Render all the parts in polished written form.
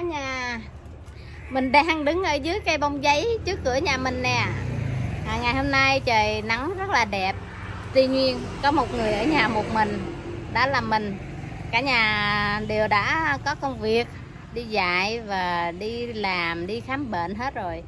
nhà. Mình đang đứng ở dưới cây bông giấy trước cửa nhà mình nè. Ngày hôm nay trời nắng rất là đẹp. Tuy nhiên có một người ở nhà một mình, đó là mình. Cả nhà đều đã có công việc, đi dạy và đi làm, đi khám bệnh hết rồi.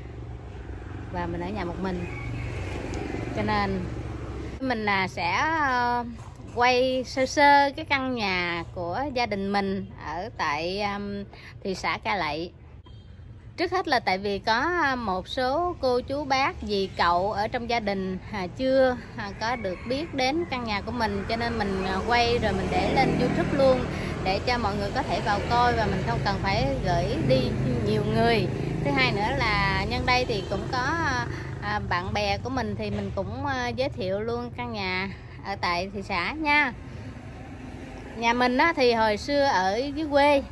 Và mình ở nhà một mình, cho nên mình sẽ quay sơ sơ cái căn nhà của gia đình mình ở tại thị xã Cai Lậy. Trước hết là tại vì có một số cô chú bác dì cậu ở trong gia đình chưa có được biết đến căn nhà của mình, cho nên mình quay rồi mình để lên YouTube luôn để cho mọi người có thể vào coi và mình không cần phải gửi đi nhiều người. Thứ hai nữa là nhân đây thì cũng có bạn bè của mình thì mình cũng giới thiệu luôn căn nhà ở tại thị xã nha. Nhà mình thì hồi xưa ở dưới quê,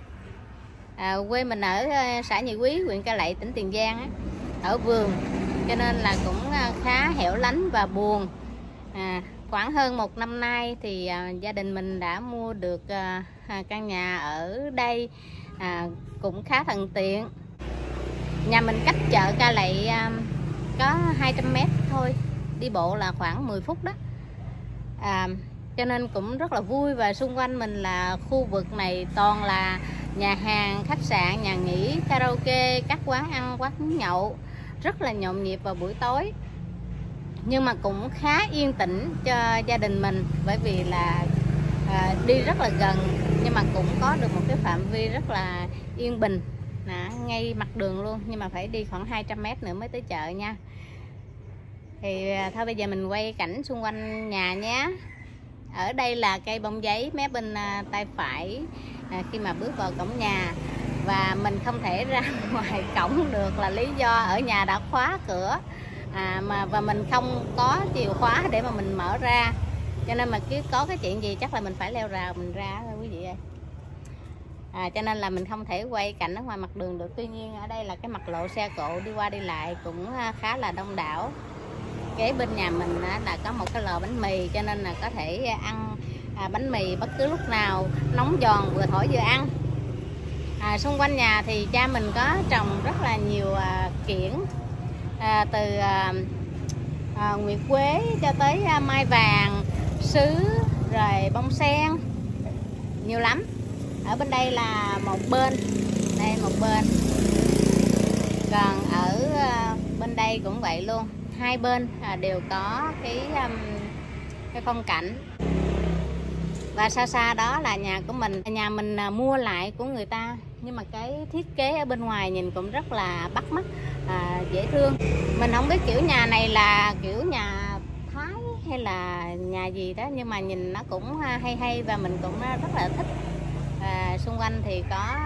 quê mình ở xã Nhị Quý, huyện Cai Lậy, tỉnh Tiền Giang ở vườn, cho nên là cũng khá hẻo lánh và buồn. Khoảng hơn một năm nay thì gia đình mình đã mua được căn nhà ở đây, cũng khá thuận tiện. Nhà mình cách chợ Cai Lậy có 200m thôi, đi bộ là khoảng 10 phút đó. Cho nên cũng rất là vui, và xung quanh mình là khu vực này toàn là nhà hàng, khách sạn, nhà nghỉ, karaoke, các quán ăn, quán nhậu, rất là nhộn nhịp vào buổi tối. Nhưng mà cũng khá yên tĩnh cho gia đình mình, bởi vì là đi rất là gần nhưng mà cũng có được một cái phạm vi rất là yên bình, ngay mặt đường luôn, nhưng mà phải đi khoảng 200m nữa mới tới chợ nha. Thì thôi bây giờ mình quay cảnh xung quanh nhà nhé. Ở đây là cây bông giấy mé bên tay phải khi mà bước vào cổng nhà, và mình không thể ra ngoài cổng được là lý do ở nhà đã khóa cửa, và mình không có chìa khóa để mà mình mở ra, cho nên mà cứ có cái chuyện gì chắc là mình phải leo rào mình ra thôi quý vị ơi. Cho nên là mình không thể quay cảnh ở ngoài mặt đường được. Tuy nhiên ở đây là cái mặt lộ xe cộ đi qua đi lại cũng khá là đông đảo. Kế bên nhà mình là có một cái lò bánh mì, cho nên là có thể ăn bánh mì bất cứ lúc nào, nóng giòn vừa thổi vừa ăn. Xung quanh nhà thì cha mình có trồng rất là nhiều kiểng, từ nguyệt quế cho tới mai vàng, sứ, rồi bông sen, nhiều lắm. Ở bên đây là một bên, đây một bên, còn ở bên đây cũng vậy luôn. Hai bên đều có cái phong cảnh. Và xa xa đó là nhà của mình. Nhà mình mua lại của người ta, nhưng mà cái thiết kế ở bên ngoài nhìn cũng rất là bắt mắt, dễ thương. Mình không biết kiểu nhà này là kiểu nhà Thái hay là nhà gì đó, nhưng mà nhìn nó cũng hay hay và mình cũng rất là thích. Xung quanh thì có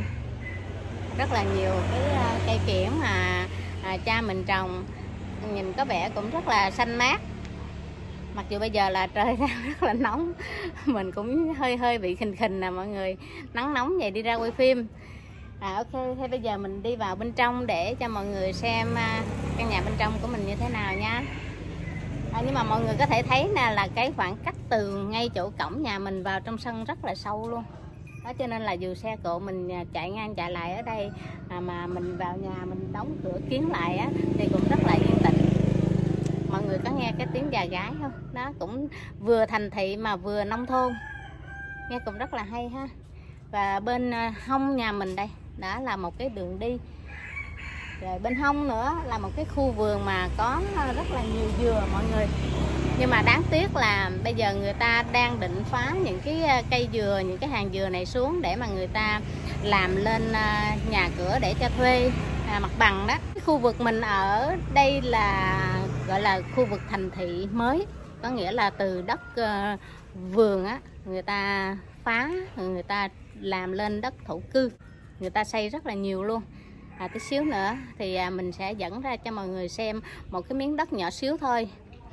rất là nhiều cái cây kiểng mà cha mình trồng, nhìn có vẻ cũng rất là xanh mát. Mặc dù bây giờ là trời đang rất là nóng, mình cũng hơi bị khình khình nè mọi người, nắng nóng vậy đi ra quay phim. Ok, thế bây giờ mình đi vào bên trong để cho mọi người xem căn nhà bên trong của mình như thế nào nha. Nhưng mà mọi người có thể thấy nè là cái khoảng cách từ ngay chỗ cổng nhà mình vào trong sân rất là sâu luôn đó, cho nên là dù xe cộ mình chạy ngang chạy lại ở đây mà mình vào nhà mình đóng cửa kín lại thì cũng rất là yên tĩnh. Mọi người có nghe cái tiếng gà gáy không? Nó cũng vừa thành thị mà vừa nông thôn, nghe cũng rất là hay ha. Và bên hông nhà mình đây, đó là một cái đường đi. Rồi bên hông nữa là một cái khu vườn mà có rất là nhiều dừa mọi người. Nhưng mà đáng tiếc là bây giờ người ta đang định phá những cái cây dừa, những cái hàng dừa này xuống để mà người ta làm lên nhà cửa để cho thuê mặt bằng đó. Cái khu vực mình ở đây là gọi là khu vực thành thị mới, có nghĩa là từ đất vườn người ta phá, người ta làm lên đất thổ cư, người ta xây rất là nhiều luôn. Tí xíu nữa thì mình sẽ dẫn ra cho mọi người xem một cái miếng đất nhỏ xíu thôi,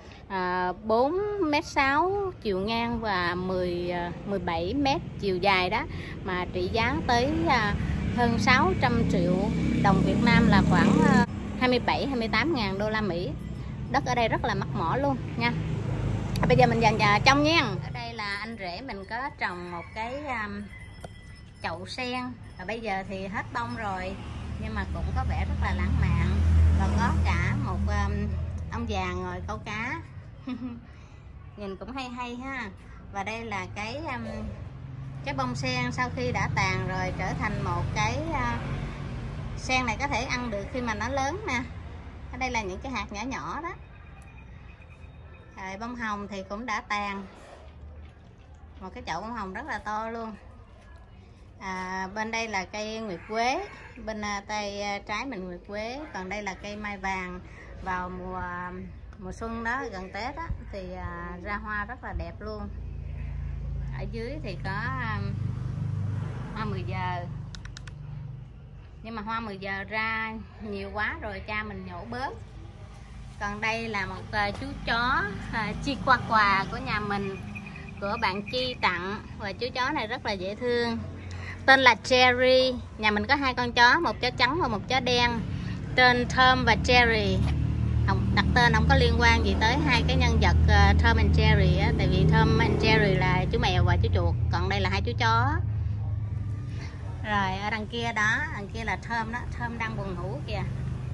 4m6 chiều ngang và 17m chiều dài đó, mà trị giá tới hơn 600 triệu đồng Việt Nam, là khoảng 27-28 ngàn đô la Mỹ. Đất ở đây rất là mắc mỏ luôn nha. Bây giờ mình dần trong nha. Ở đây là anh rể mình có trồng một cái chậu sen, và bây giờ thì hết bông rồi nhưng mà cũng có vẻ rất là lãng mạn, và có cả một ông già ngồi câu cá. Nhìn cũng hay hay ha. Và đây là cái bông sen sau khi đã tàn rồi trở thành một cái sen này có thể ăn được khi mà nó lớn nè. Ở đây là những cái hạt nhỏ nhỏ đó. Rồi bông hồng thì cũng đã tàn, một cái chậu bông hồng rất là to luôn. Bên đây là cây nguyệt quế, bên tay trái mình nguyệt quế, còn đây là cây mai vàng. Vào mùa xuân đó, gần Tết đó, thì ra hoa rất là đẹp luôn. Ở dưới thì có hoa 10 giờ, nhưng mà hoa 10 giờ ra nhiều quá rồi cha mình nhổ bớt. Còn đây là một chú chó Chihuahua của nhà mình, của bạn Chi tặng, và chú chó này rất là dễ thương, tên là Cherry. Nhà mình có 2 con chó, một chó trắng và một chó đen, tên Tom và Cherry. Đặt tên không có liên quan gì tới 2 cái nhân vật Tom and Jerry á, tại vì Tom and Jerry là chú mèo và chú chuột, còn đây là 2 chú chó. Rồi ở đằng kia đó, đằng kia là Tom đó, Tom đang buồn ngủ kìa.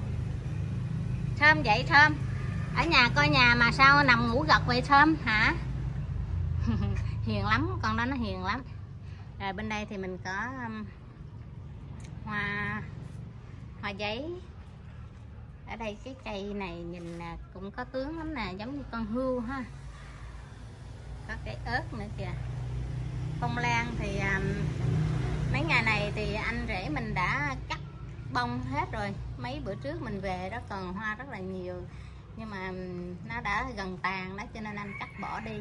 Tom dậy Tom, ở nhà coi nhà mà sao nằm ngủ gật vậy Tom hả? Hiền lắm, con đó nó hiền lắm. Rồi bên đây thì mình có hoa giấy. Ở đây cái cây này nhìn cũng có tướng lắm nè, giống như con hươu ha. Có cái ớt nữa kìa. Phong lan thì mấy ngày này thì anh rể mình đã cắt bông hết rồi. Mấy bữa trước mình về đó còn hoa rất là nhiều, nhưng mà nó đã gần tàn đó cho nên anh cắt bỏ đi.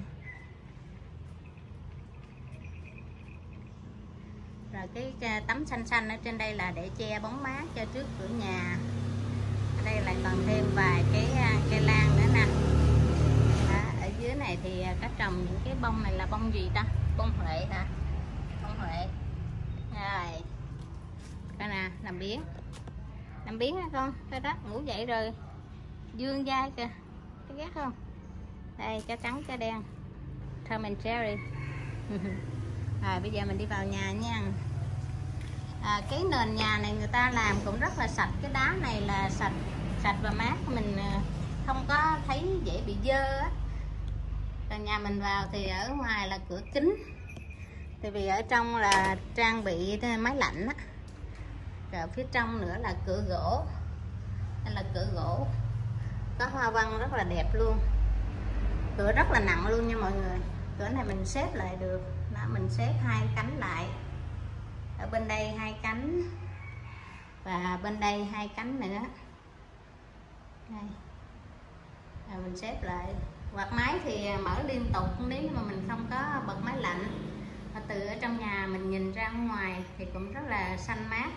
Rồi cái tấm xanh xanh ở trên đây là để che bóng mát cho trước cửa nhà. Ở đây lại còn thêm vài cái cây lan nữa nè. Đó, ở dưới này thì có trồng những cái bông này là bông gì ta? Bông huệ hả? Bông huệ. Rồi. Coi nè, nằm biến hả con? Cái đó ngủ dậy rồi. Dương dai kìa. Cái ghét không? Đây, chó trắng, chó đen. Tom and Jerry. Rồi bây giờ mình đi vào nhà nha. Cái nền nhà này người ta làm cũng rất là sạch. Cái đá này là sạch và mát, mình không có thấy dễ bị dơ á. Còn nhà mình vào thì ở ngoài là cửa kính, tại vì ở trong là trang bị máy lạnh á. Rồi phía trong nữa là cửa gỗ. Đây là cửa gỗ, có hoa văn rất là đẹp luôn. Cửa rất là nặng luôn nha mọi người. Cửa này mình xếp lại được. Đó, mình xếp 2 cánh lại. Ở bên đây 2 cánh, và bên đây 2 cánh nữa. Đây. Rồi mình xếp lại. Quạt máy thì mở liên tục nếu mà mình không có bật máy lạnh. Và từ ở trong nhà mình nhìn ra ngoài thì cũng rất là xanh mát.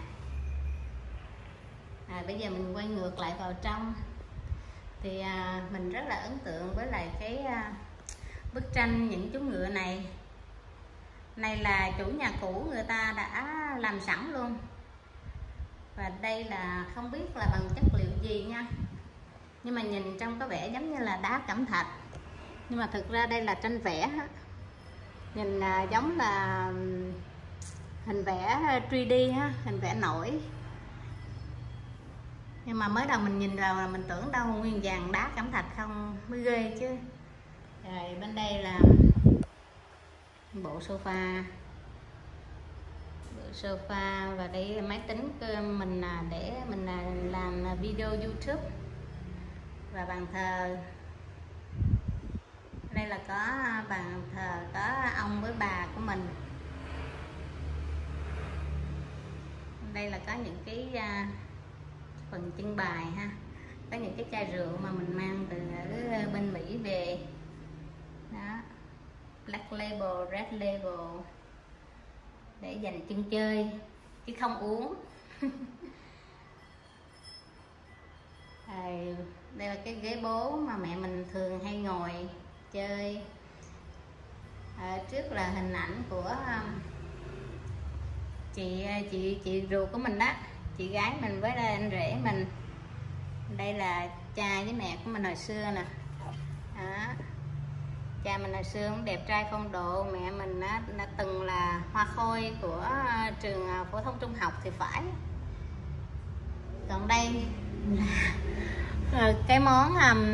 Bây giờ mình quay ngược lại vào trong thì mình rất là ấn tượng với lại cái bức tranh những chú ngựa này. Này là chủ nhà cũ người ta đã làm sẵn luôn. Và đây là không biết là bằng chất liệu gì nha, nhưng mà nhìn trong có vẻ giống như là đá cẩm thạch, nhưng mà thực ra đây là tranh vẽ á. Nhìn giống là hình vẽ 3D ha, hình vẽ nổi. Nhưng mà mới đầu mình nhìn vào là mình tưởng đâu nguyên vàng đá cẩm thạch không mới ghê chứ. Rồi bên đây là bộ sofa, và đây là máy tính mình để mình làm video YouTube, và bàn thờ. Đây là có bàn thờ, có ông với bà của mình. Đây là có những cái phần trưng bày ha, có những cái chai rượu mà mình mang từ ở bên Mỹ về đó. Black Label, Red Label, để dành chân chơi chứ không uống. Đây là cái ghế bố mà mẹ mình thường hay ngồi chơi. Trước là hình ảnh của chị ruột của mình đó, chị gái mình với anh rể mình. Đây là cha với mẹ của mình hồi xưa nè. Đó. Cha mình hồi xưa cũng đẹp trai phong độ, mẹ mình đã từng là hoa khôi của trường phổ thông trung học thì phải. Còn đây là cái món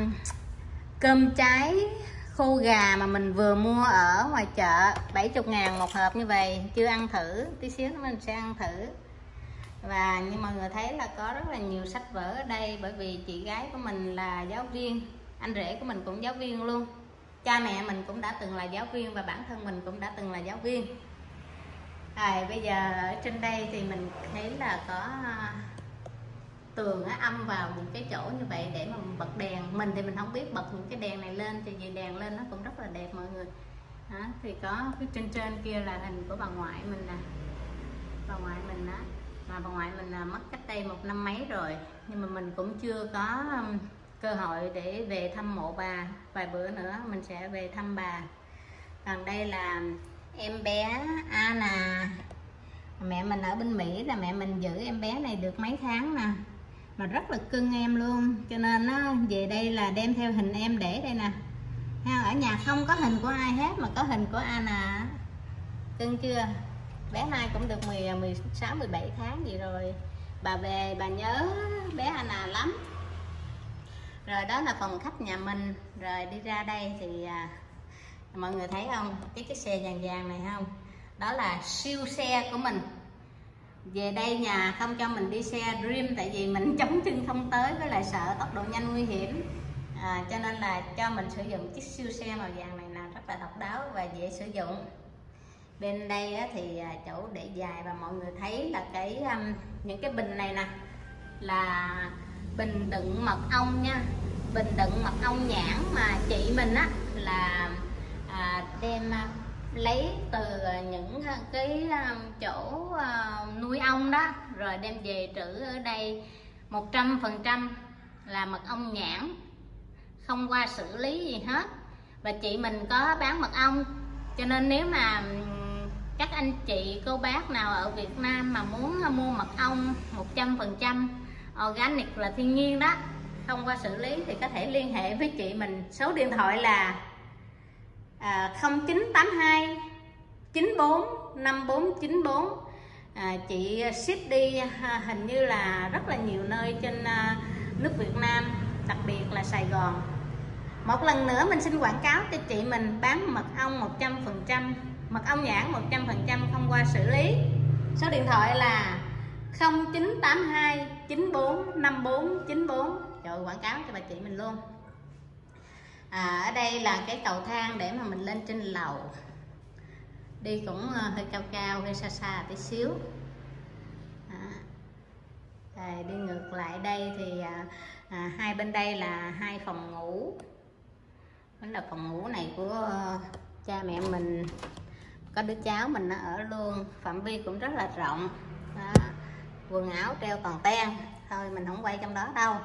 cơm cháy khô gà mà mình vừa mua ở ngoài chợ, 70.000 một hộp như vậy, chưa ăn thử, tí xíu nữa mình sẽ ăn thử. Và như mọi người thấy là có rất là nhiều sách vở ở đây, bởi vì chị gái của mình là giáo viên, anh rể của mình cũng giáo viên luôn, cha mẹ mình cũng đã từng là giáo viên và bản thân mình cũng đã từng là giáo viên. Bây giờ ở trên đây thì mình thấy là có tường âm vào những cái chỗ như vậy để mà bật đèn. Mình thì mình không biết bật những cái đèn này lên, thì vì đèn lên nó cũng rất là đẹp mọi người. Thì có cái trên kia là hình của bà ngoại mình nè, bà ngoại mình á, mà bà ngoại mình mất cách đây 1 năm mấy rồi, nhưng mà mình cũng chưa có cơ hội để về thăm mộ bà. Vài bữa nữa mình sẽ về thăm bà. Còn đây là em bé Anna, mẹ mình ở bên Mỹ, là mẹ mình giữ em bé này được mấy tháng nè, mà rất là cưng em luôn, cho nên nó về đây là đem theo hình em để đây nè. Ở nhà không có hình của ai hết mà có hình của Anna. Cưng chưa? Bé nay cũng được 16, 17 tháng gì rồi. Bà về bà nhớ bé Anna lắm. Rồi đó là phòng khách nhà mình. Rồi đi ra đây thì mọi người thấy không, cái chiếc xe vàng vàng này không, đó là siêu xe của mình. Về đây nhà không cho mình đi xe Dream, tại vì mình chống chân không tới, với lại sợ tốc độ nhanh nguy hiểm, cho nên là cho mình sử dụng chiếc siêu xe màu vàng này nè, rất là độc đáo và dễ sử dụng. Bên đây thì chỗ để dài, và mọi người thấy là những cái bình này nè là bình đựng mật ong nha, bình đựng mật ong nhãn mà chị mình á là đem lấy từ những cái chỗ nuôi ong đó, rồi đem về trữ ở đây. 100% là mật ong nhãn, không qua xử lý gì hết. Và chị mình có bán mật ong, cho nên nếu mà các anh chị cô bác nào ở Việt Nam mà muốn mua mật ong 100% organic là thiên nhiên đó, không qua xử lý, thì có thể liên hệ với chị mình. Số điện thoại là 0982 94 5494. Chị ship đi hình như là rất là nhiều nơi trên nước Việt Nam, đặc biệt là Sài Gòn. Một lần nữa mình xin quảng cáo cho chị mình bán mật ong 100%, mật ong nhãn 100% không qua xử lý. Số điện thoại là 0982 94 5494. Trời, quảng cáo cho bà chị mình luôn. Ở đây là cái cầu thang để mà mình lên trên lầu. Đi cũng hơi cao cao, hơi xa xa tí xíu. Đi ngược lại đây thì hai bên đây là 2 phòng ngủ. Đó là phòng ngủ này của cha mẹ mình, có đứa cháu mình nó ở luôn. Phạm vi cũng rất là rộng đó. Quần áo treo toàn ten, thôi mình không quay trong đó đâu.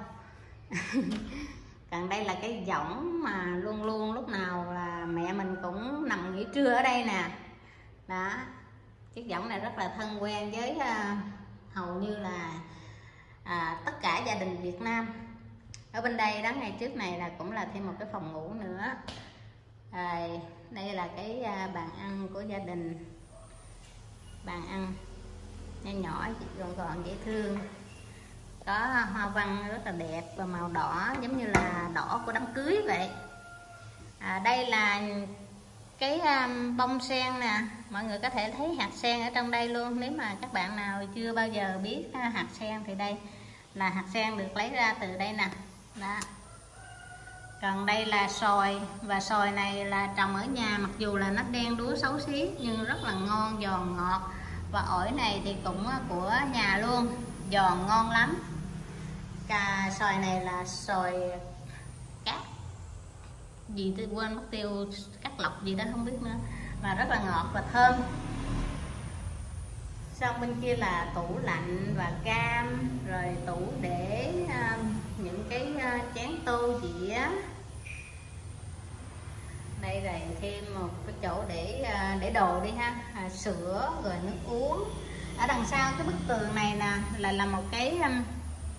Còn đây là cái võng mà luôn luôn lúc nào là mẹ mình cũng nằm nghỉ trưa ở đây nè. Đó, chiếc võng này rất là thân quen với hầu như là tất cả gia đình Việt Nam. Ở bên đây đó, ngày trước này là cũng là thêm một cái phòng ngủ nữa. Đây là cái bàn ăn của gia đình, bàn ăn nhỏ nhỏ gọn gọn dễ thương, có hoa văn rất là đẹp và màu đỏ giống như là đỏ của đám cưới vậy. Đây là cái bông sen nè, mọi người có thể thấy hạt sen ở trong đây luôn. Nếu mà các bạn nào chưa bao giờ biết hạt sen thì đây là hạt sen được lấy ra từ đây nè. Đó. Còn đây là xoài, và xoài này là trồng ở nhà, mặc dù là nó đen đúa xấu xí nhưng rất là ngon, giòn ngọt. Và ổi này thì cũng của nhà luôn, giòn ngon lắm. Xoài này là xoài cát gì tôi quên mất tiêu, cát lọc gì đó không biết nữa, mà rất là ngọt và thơm. Xong bên kia là tủ lạnh và cam, rồi tủ để những cái chén tô dĩa. Đây là thêm một cái chỗ để đồ đi ha, sữa rồi nước uống. Ở đằng sau cái bức tường này nè là một cái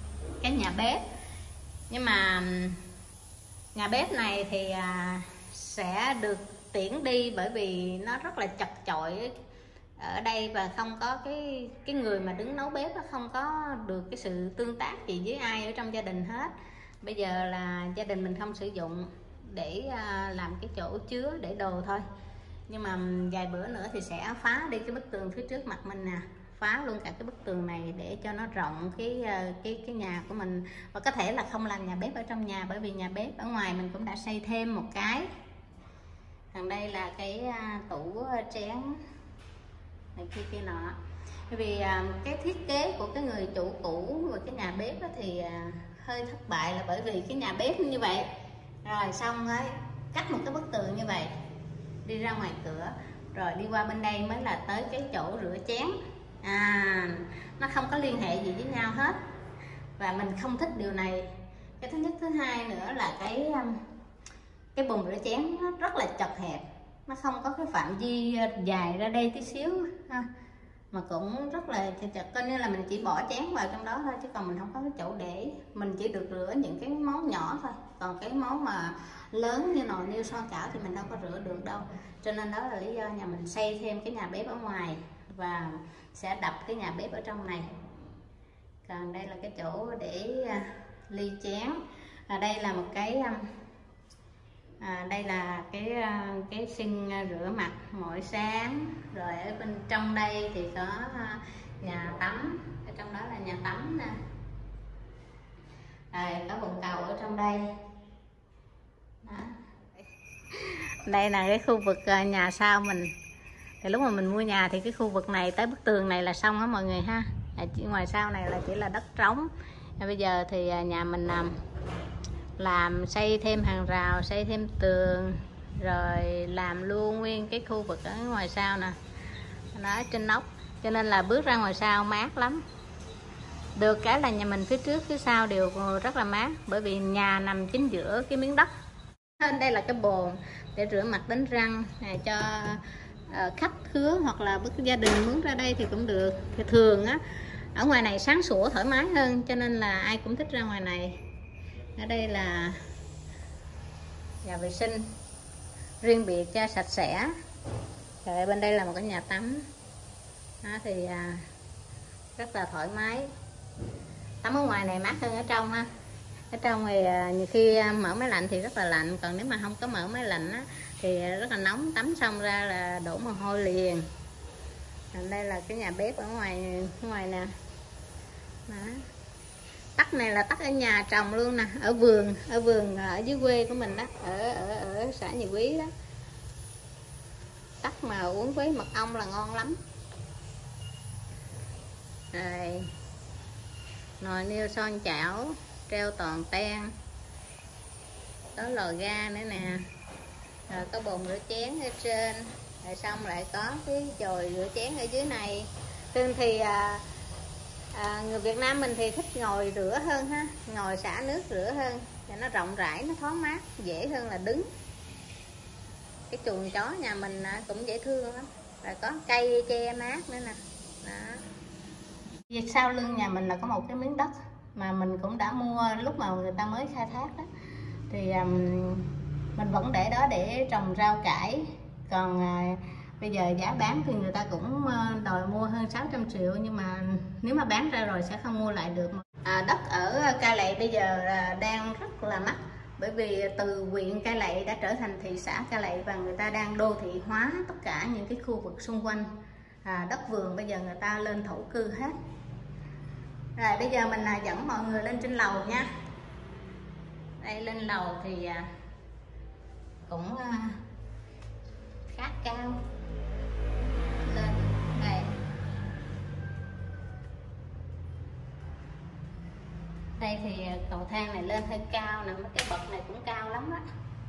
nhà bếp, nhưng mà nhà bếp này thì sẽ được tiễn đi, bởi vì nó rất là chật chội ở đây và không có cái người mà đứng nấu bếp, nó không có được cái sự tương tác gì với ai ở trong gia đình hết. Bây giờ là gia đình mình không sử dụng để làm cái chỗ chứa để đồ thôi, nhưng mà vài bữa nữa thì sẽ phá đi cái bức tường phía trước mặt mình nè, phá luôn cả cái bức tường này để cho nó rộng cái nhà của mình. Và có thể là không làm nhà bếp ở trong nhà, bởi vì nhà bếp ở ngoài mình cũng đã xây thêm một cái. Còn đây là cái tủ chén này kia nọ. Bởi vì cái thiết kế của cái người chủ cũ và cái nhà bếp thì hơi thất bại, là bởi vì cái nhà bếp như vậy rồi xong ấy cắt một cái bức tường như vậy đi ra ngoài cửa, rồi đi qua bên đây mới là tới cái chỗ rửa chén. Nó không có liên hệ gì với nhau hết và mình không thích điều này. Cái thứ nhất, thứ hai nữa là cái bồn rửa chén nó rất là chật hẹp, nó không có cái phạm vi dài ra đây tí xíu ha, mà cũng rất là chật, coi như là mình chỉ bỏ chén vào trong đó thôi, chứ còn mình không có cái chỗ để. Mình chỉ được rửa những cái món nhỏ thôi, còn cái món mà lớn như nồi niêu xoong chảo thì mình đâu có rửa được đâu. Cho nên đó là lý do nhà mình xây thêm cái nhà bếp ở ngoài và sẽ đập cái nhà bếp ở trong này. Còn đây là cái chỗ để ly chén. Đây là một cái đây là cái sink rửa mặt mỗi sáng. Rồi ở bên trong đây thì có nhà tắm, ở trong đó là nhà tắm nè. Rồi có bồn cầu ở trong đây đó. Đây là cái khu vực nhà sau mình. Thì lúc mà mình mua nhà thì cái khu vực này tới bức tường này là xong á mọi người ha. Chỉ ngoài sau này là chỉ là đất trống. Bây giờ thì nhà mình làm xây thêm hàng rào, xây thêm tường, rồi làm luôn nguyên cái khu vực ở ngoài sau nè, nó trên nóc, cho nên là bước ra ngoài sau mát lắm. Được cái là nhà mình phía trước phía sau đều rất là mát, bởi vì nhà nằm chính giữa cái miếng đất. Đây là cái bồn để rửa mặt đánh răng này, cho khách khứa hoặc là bất gia đình muốn ra đây thì cũng được. Thì thường á ở ngoài này sáng sủa thoải mái hơn, cho nên là ai cũng thích ra ngoài này. Ở đây là nhà vệ sinh riêng biệt cho sạch sẽ. Rồi bên đây là một cái nhà tắm đó, thì rất là thoải mái. Tắm ở ngoài này mát hơn ở trong ha. Ở trong thì nhiều khi mở máy lạnh thì rất là lạnh, còn nếu mà không có mở máy lạnh á, thì rất là nóng, tắm xong ra là đổ mồ hôi liền. Còn đây là cái nhà bếp ở ngoài nè đó. Tắc này là tắc ở nhà trồng luôn nè, ở vườn ở dưới quê của mình đó, ở xã Nhị Quý đó. Tắc mà uống với mật ong là ngon lắm. Rồi nồi niêu xoong chảo treo toàn ten, có lò ga nữa nè, rồi có bồn rửa chén ở trên, rồi xong lại có cái chồi rửa chén ở dưới này. Thường thì người Việt Nam mình thì thích ngồi rửa hơn ha, ngồi xả nước rửa hơn, cho nó rộng rãi, nó thoáng mát, dễ hơn là đứng. Cái chuồng chó nhà mình cũng dễ thương lắm, rồi có cây che mát nữa nè đó. Việc sau lưng nhà mình là có một cái miếng đất mà mình cũng đã mua lúc mà người ta mới khai thác đó, thì mình vẫn để đó để trồng rau cải. Còn bây giờ giá bán thì người ta cũng đòi mua hơn 600 triệu, nhưng mà nếu mà bán ra rồi sẽ không mua lại được. Đất ở Cai Lậy bây giờ đang rất là mắc, bởi vì từ huyện Cai Lậy đã trở thành thị xã Cai Lậy và người ta đang đô thị hóa tất cả những cái khu vực xung quanh. Đất vườn bây giờ người ta lên thổ cư hết. Rồi bây giờ mình dẫn mọi người lên trên lầu nha. Đây lên lầu thì cũng khá cao. Lên đây. Đây thì cầu thang này lên hơi cao nè, mấy cái bậc này cũng cao lắm á.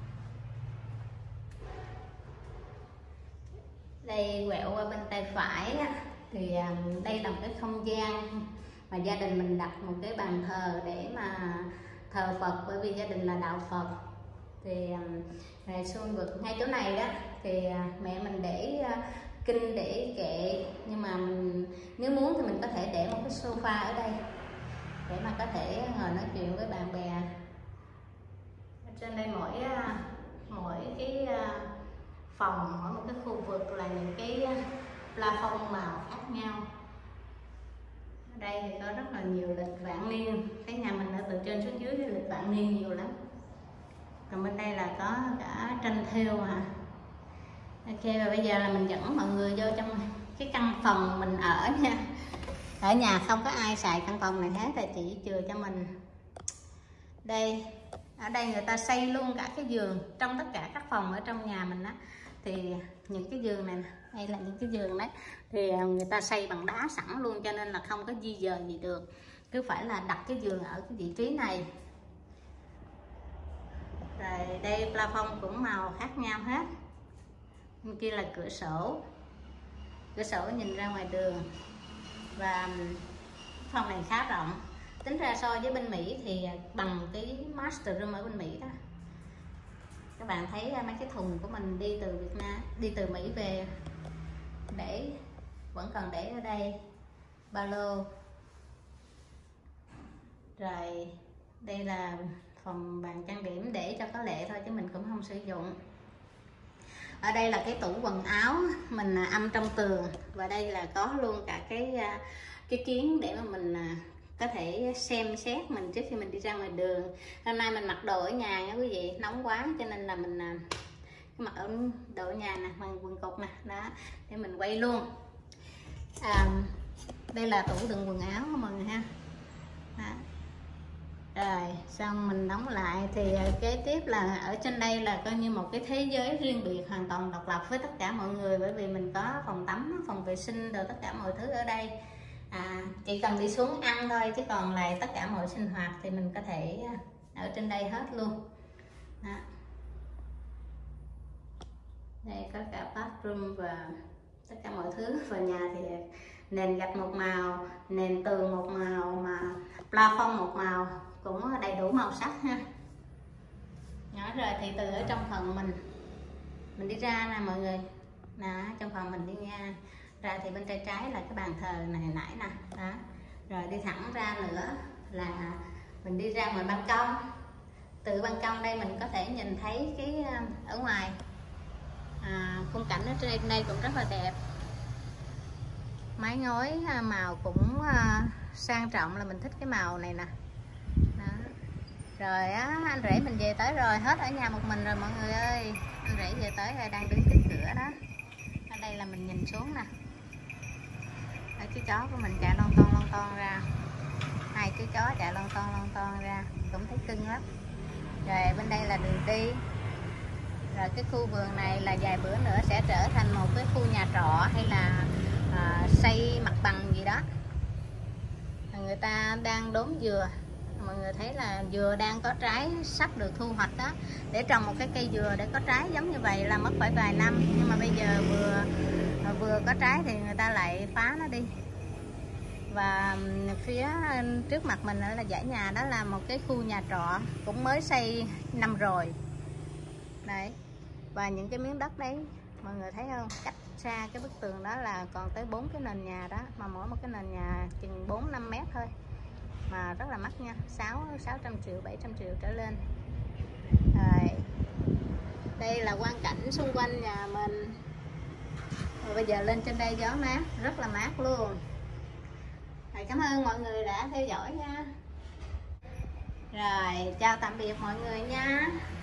Đây quẹo qua bên tay phải á, thì đây là một cái không gian mà gia đình mình đặt một cái bàn thờ để mà thờ Phật, bởi vì gia đình là đạo Phật. Thì ngày xuân vực ngay chỗ này đó thì mẹ mình để kinh để kệ, nhưng mà nếu muốn thì mình có thể để một cái sofa ở đây để mà có thể ngồi nói chuyện với bạn bè. Ở trên đây mỗi mỗi cái phòng, mỗi một cái khu vực là những cái plafon màu khác nhau. Ở đây thì có rất là nhiều lịch vạn niên, cái nhà mình ở từ trên xuống dưới cái lịch vạn niên nhiều lắm. Còn bên đây là có cả tranh thêu hả. Ok, và bây giờ là mình dẫn mọi người vô trong cái căn phòng mình ở nha. Ở nhà không có ai xài căn phòng này hết, là chị chừa cho mình. Đây, ở đây người ta xây luôn cả cái giường. Trong tất cả các phòng ở trong nhà mình á, thì những cái giường này, đây là những cái giường đấy, thì người ta xây bằng đá sẵn luôn, cho nên là không có di dời gì được, cứ phải là đặt cái giường ở cái vị trí này. Rồi đây plafon cũng màu khác nhau hết. Bên kia là cửa sổ nhìn ra ngoài đường. Và phòng này khá rộng, tính ra so với bên Mỹ thì bằng cái master room ở bên Mỹ đó. Các bạn thấy mấy cái thùng của mình đi từ Việt Nam, đi từ Mỹ về, để vẫn còn để ở đây, ba lô. Rồi đây là phòng bàn trang điểm để cho có lệ thôi, chứ mình cũng không sử dụng. Ở đây là cái tủ quần áo mình âm trong tường, và đây là có luôn cả cái kiến để mà mình có thể xem xét mình trước khi mình đi ra ngoài đường. Hôm nay mình mặc đồ ở nhà nha quý vị, nóng quá cho nên là mình mặc ở đồ ở nhà nè, bằng quần cụt nè, đó để mình quay luôn. Đây là tủ đựng quần áo của mọi người ha. Đó. Rồi xong mình đóng lại thì kế tiếp là ở trên đây là coi như một cái thế giới riêng biệt, hoàn toàn độc lập với tất cả mọi người, bởi vì mình có phòng tắm, phòng vệ sinh, rồi tất cả mọi thứ ở đây. Chỉ cần đi xuống ăn thôi, chứ còn lại tất cả mọi sinh hoạt thì mình có thể ở trên đây hết luôn. Đó. Đây có cả bathroom và tất cả mọi thứ. Vào nhà thì nền gạch một màu, nền tường một màu, mà plafon một màu, cũng đầy đủ màu sắc ha. Nói rồi thì từ ở trong phòng mình đi ra nè mọi người, nè trong phòng mình đi nha, ra thì bên tay trái là cái bàn thờ này nãy nè, đó. Rồi đi thẳng ra nữa là mình đi ra ngoài ban công. Từ ban công đây mình có thể nhìn thấy cái ở ngoài khung cảnh ở trên đây cũng rất là đẹp. Mái ngói màu cũng sang trọng, là mình thích cái màu này nè. Đó. Rồi anh rể mình về tới rồi, hết ở nhà một mình rồi mọi người ơi. Anh rể về tới rồi, đang đứng trước cửa đó. Ở đây là mình nhìn xuống nè, ở chú chó của mình chạy lon ton ra, hai chú chó chạy lon ton ra, cũng thấy cưng lắm. Rồi bên đây là đường đi. Rồi cái khu vườn này là vài bữa nữa sẽ trở thành một cái khu nhà trọ hay là xây mặt bằng gì đó. Người ta đang đốn dừa, mọi người thấy là dừa đang có trái sắp được thu hoạch đó. Để trồng một cái cây dừa để có trái giống như vậy là mất phải vài năm, nhưng mà bây giờ vừa có trái thì người ta lại phá nó đi. Và phía trước mặt mình là dãy nhà, đó là một cái khu nhà trọ cũng mới xây năm rồi đấy. Và những cái miếng đất đấy mọi người thấy không, cách xa cái bức tường đó là còn tới 4 cái nền nhà đó, mà mỗi một cái nền nhà chừng 4-5 mét thôi, mà rất là mắc nha, 600 triệu 700 triệu trở lên. Rồi đây là quang cảnh xung quanh nhà mình. Rồi bây giờ lên trên đây gió mát, rất là mát luôn. Rồi cảm ơn mọi người đã theo dõi nha. Rồi chào tạm biệt mọi người nha.